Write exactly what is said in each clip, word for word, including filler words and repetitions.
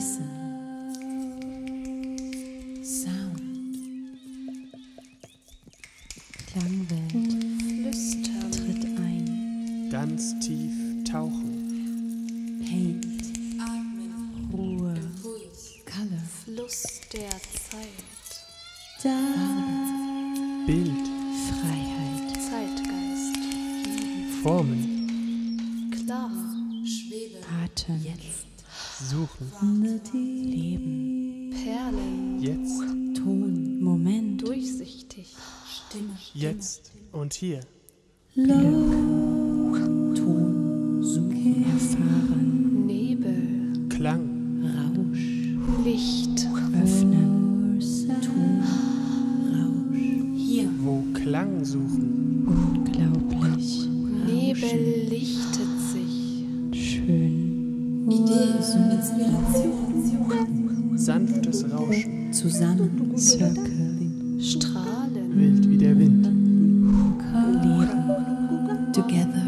Listen. Sound. Klangwelt. Flüstern. Tritt ein. Ganz tief tauchen. Paint. Atmen. Ruhe. Impuls. Color. Fluss der Zeit. Bild. Freiheit. Zeitgeist. Formen. Klar. Schwebe. Atem. Suchen. Leben. Perlen. Jetzt. Ton. Moment. Durchsichtig. Stimme. Jetzt und hier. Ton. Suchen. Erfahren. Nebel. Klang. Rausch. Licht. Öffnen. Ton. Rausch. Hier. Wo Klang suchen. Unglaublich. Nebel lichtet sich. Schön. Idee. Inspiration. Sanftes Rauschen. Zusammen. Circle. Strahlen. Wild wie der Wind. Leben. Together.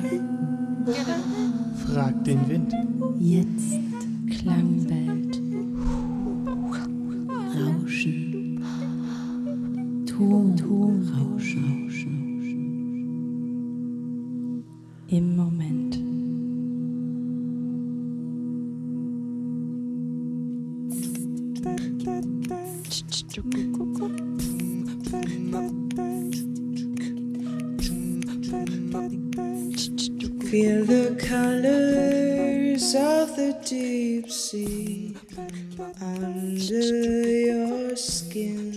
Frag den Wind. Jetzt. Klangwelt. Rauschen. Ton. Ton. Rauschen. Im Moment. Feel the colors of the deep sea under your skin.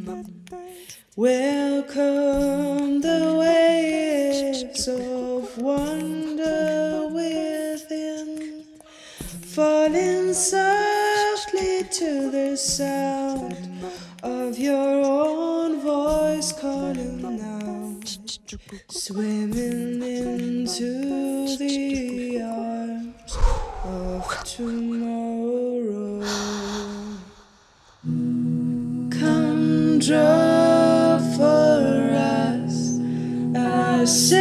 Welcome the waves of wonder within, falling softly to the sound of your own voice calling out, swimming into the arms of tomorrow. Come draw for us, I say.